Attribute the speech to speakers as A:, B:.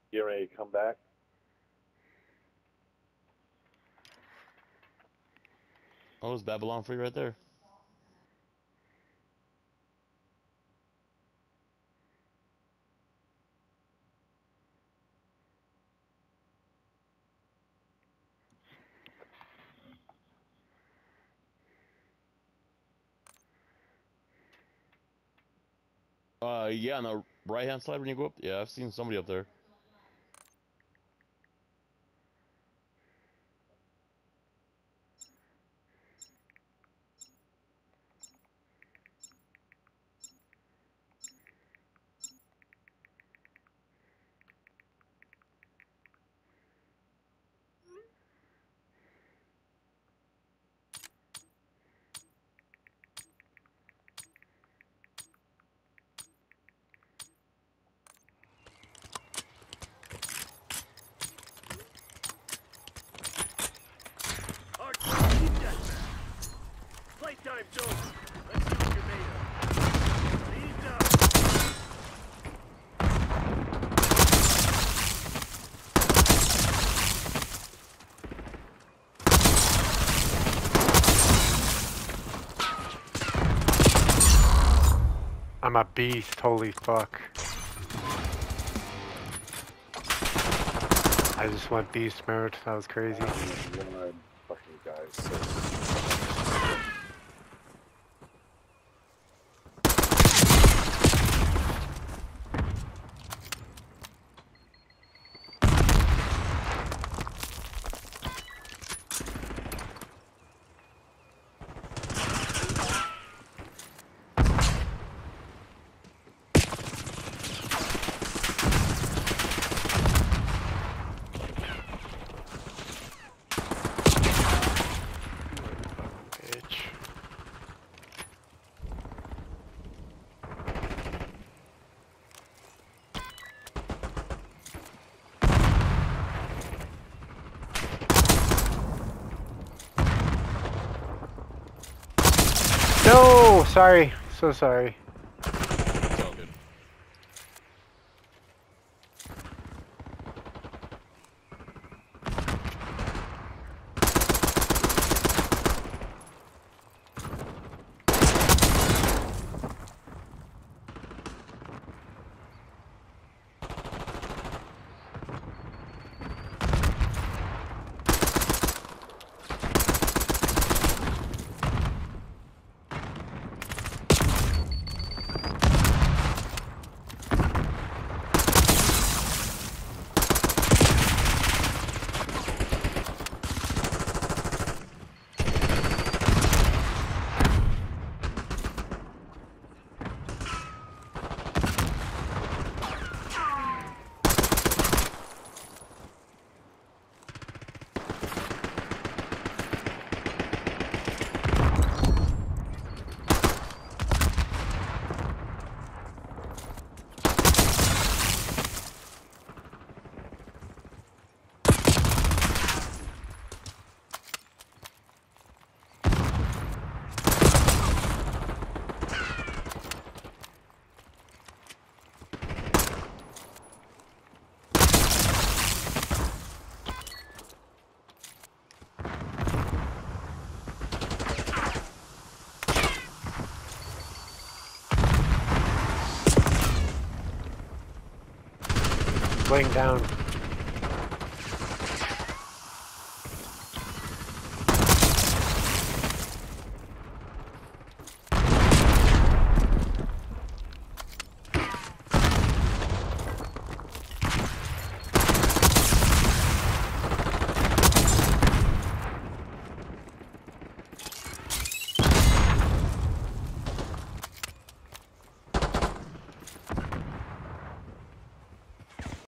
A: Get ready to come back.
B: Oh, it's Babylon free right there. Yeah, on the right hand side when you go up. Yeah, I've seen somebody up there.
C: Playtime, Joe. Let's see what you're made of. Ease up.
D: I'm a beast, holy fuck. I just went beast mode, that was crazy.
A: God, fucking guys. So...
D: Bitch. No! Sorry. So sorry.
B: It's all good.
D: Laying down.